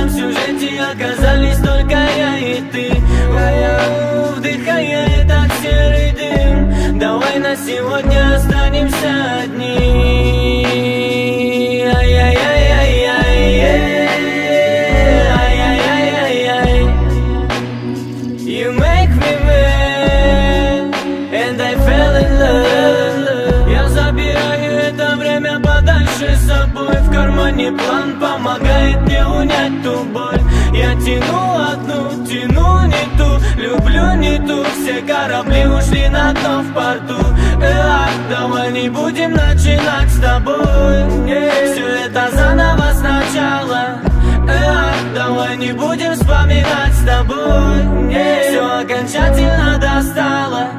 этом сюжете оказались только я и ты. Вдыхая этот серый дым, давай на сегодня останемся одни. You make me mad, and I fell in love. Я забираю это время подальше с собой. В кармане план помогает мне унять ту боль. Я тяну одну, тяну не ту, люблю не ту. Все корабли ушли на дно в порту. Давай не будем начинать с тобой, все это заново сначала. Давай не будем вспоминать с тобой, все окончательно достало.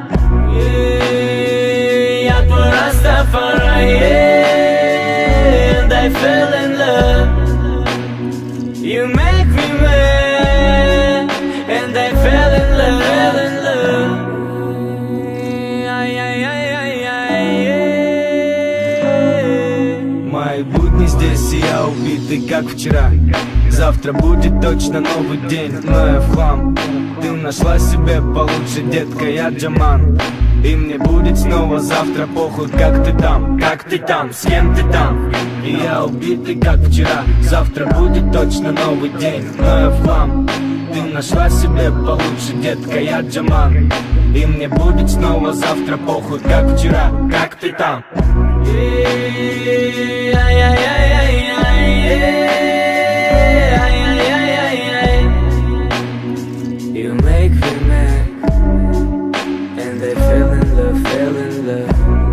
Я твой Растафари, and I fell in love. You make me mad, and I fell in love. Мои будни здесь, и я убитый, как вчера. Завтра будет точно новый день, но я в хлам. Ты нашла себе получше, детка, я Джаман. И мне будет снова завтра похуй, как ты там, с кем ты там. И я убитый, как вчера. Завтра будет точно новый день, но я в хлам. Ты нашла себе получше, детка, я Джаман. И мне будет снова завтра похуй, как вчера, как ты там. You make me mad, and I fell in love, fell in love.